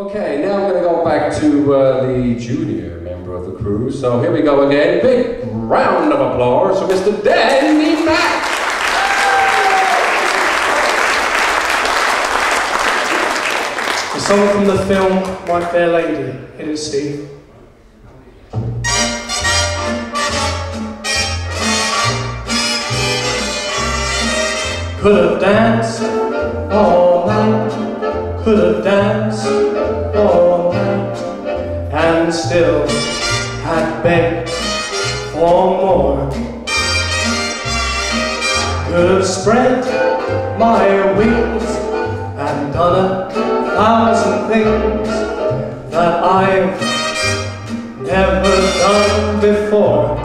Okay, now I'm going to go back to the junior member of the crew. So here we go again. Big round of applause for Mr. Danny Mack. A song from the film My Fair Lady. Hit it, Steve. Could have danced all night, could have danced all night, and still had begged for more. Could have spread my wings and done 1,000 things that I've never done before.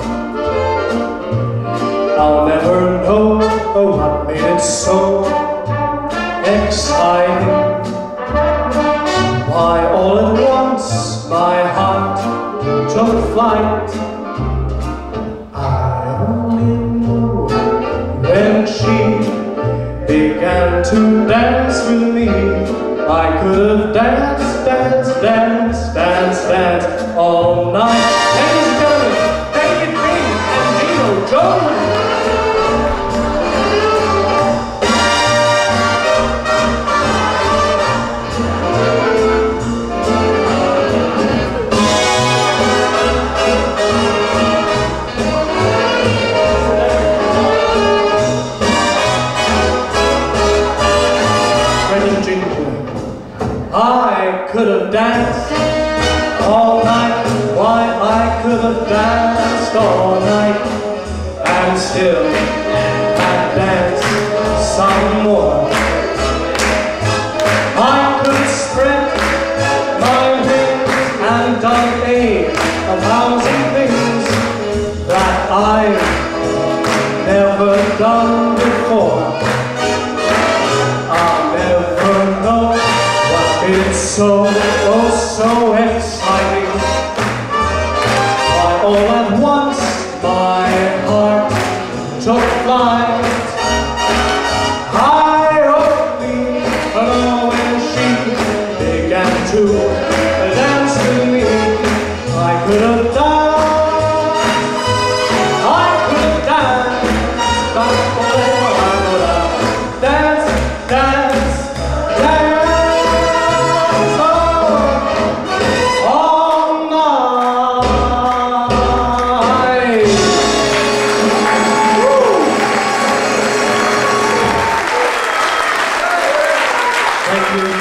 I'll never know what made it so exciting, why all at once my heart took flight. I only knew when she began to dance with me. I could have danced, danced, danced, danced, danced all night. Ladies and gentlemen, David King and Gino Jones. I could have danced all night, why I could have danced all night, and still I'd dance some more. I could spread my wings and done 1,000 things that I've never done before. I'll never know. It's so, oh so exciting, why all at once my heart took flight. I only know when she began to dance with me. I could have danced, I could have danced, but forever I would have danced, danced, danced. Thank you.